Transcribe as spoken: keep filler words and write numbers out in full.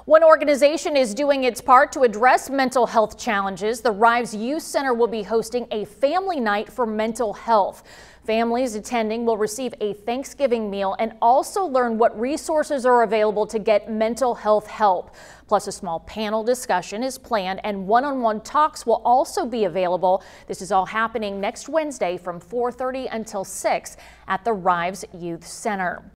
One organization is doing its part to address mental health challenges. The Rives Youth Center will be hosting a family night for mental health. Families attending will receive a Thanksgiving meal and also learn what resources are available to get mental health help. Plus, a small panel discussion is planned and one-on-one talks will also be available. This is all happening next Wednesday from four thirty until six at the Rives Youth Center.